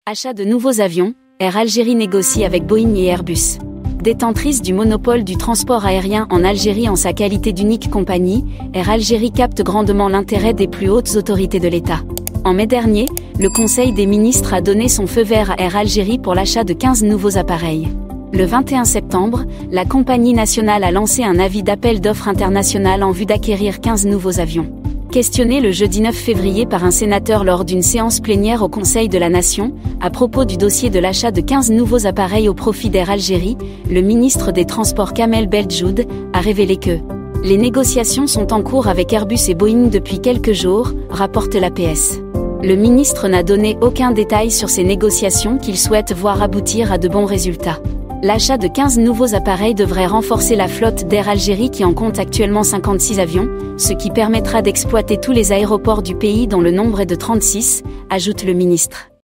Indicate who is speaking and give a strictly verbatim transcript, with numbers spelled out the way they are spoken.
Speaker 1: Achat de nouveaux avions, Air Algérie négocie avec Boeing et Airbus. Détentrice du monopole du transport aérien en Algérie en sa qualité d'unique compagnie, Air Algérie capte grandement l'intérêt des plus hautes autorités de l'État. En mai dernier, le Conseil des ministres a donné son feu vert à Air Algérie pour l'achat de quinze nouveaux appareils. Le vingt et un septembre, la compagnie nationale a lancé un avis d'appel d'offres international en vue d'acquérir quinze nouveaux avions. Questionné le jeudi neuf février par un sénateur lors d'une séance plénière au Conseil de la Nation, à propos du dossier de l'achat de quinze nouveaux appareils au profit d'Air Algérie, le ministre des Transports Kamel Beldjoud a révélé que les négociations sont en cours avec Airbus et Boeing depuis quelques jours, rapporte l'A P S. Le ministre n'a donné aucun détail sur ces négociations qu'il souhaite voir aboutir à de bons résultats. L'achat de quinze nouveaux appareils devrait renforcer la flotte d'Air Algérie qui en compte actuellement cinquante-six avions, ce qui permettra d'exploiter tous les aéroports du pays dont le nombre est de trente-six, ajoute le ministre.